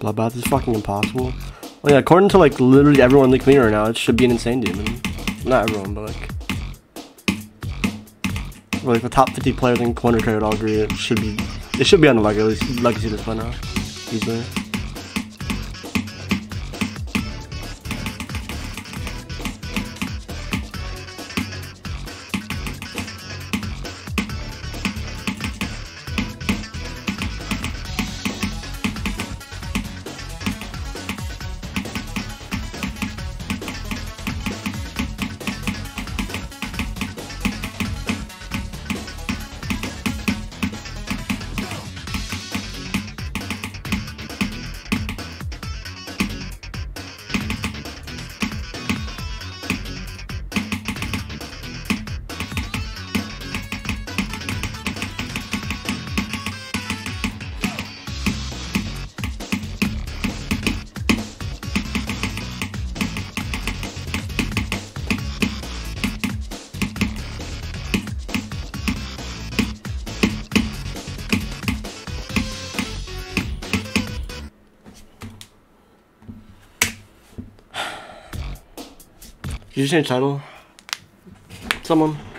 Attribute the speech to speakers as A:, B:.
A: Bloodbath is fucking impossible. Well, yeah, according to like literally everyone in the community right now, it should be an insane demon. Not everyone, but like the top 50 players in Corner Trade would all agree it should be on the legacy list by now, easily. Did you change title? Someone?